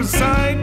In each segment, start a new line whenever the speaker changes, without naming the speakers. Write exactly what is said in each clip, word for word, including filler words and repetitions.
sight.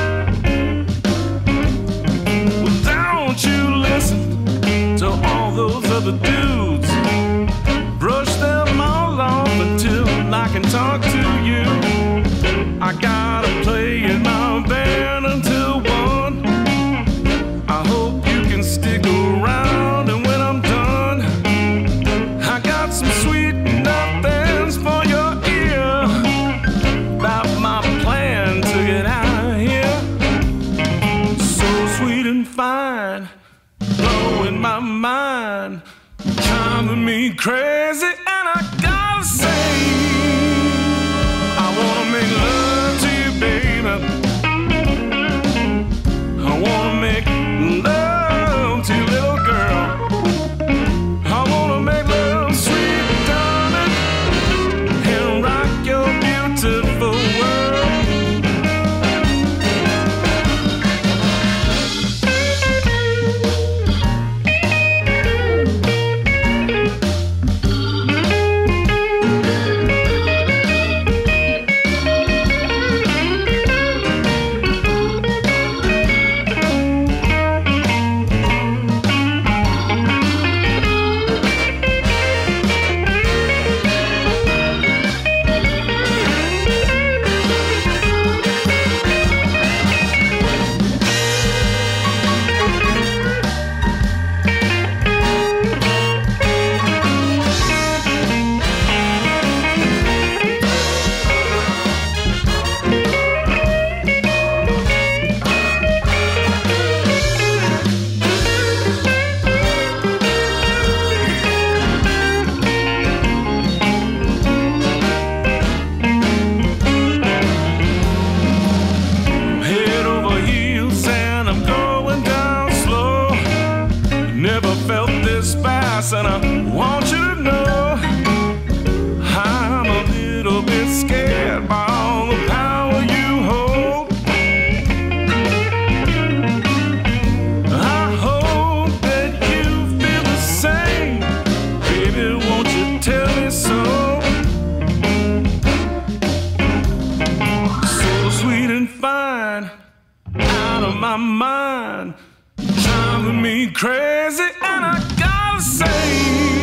Well, don't you listen to all those other dudes. Brush them all off until I can talk to you. I gotta play in my band until one. I hope you can stick around, and when I'm done, I got some sweet nothings for your ear about my plan to get out of here. So sweet and fine, blowing my mind, driving me crazy, and I gotta say, I wanna make love to you, baby. I wanna make love to you, little girl. I wanna make love, sweet darling, and rock your beautiful world. Never felt this fast, and I want you to know I'm a little bit scared by all the power you hold. I hope that you feel the same, baby, won't you tell me so? So sweet and fine, out of my mind, driving me crazy, and I gotta say,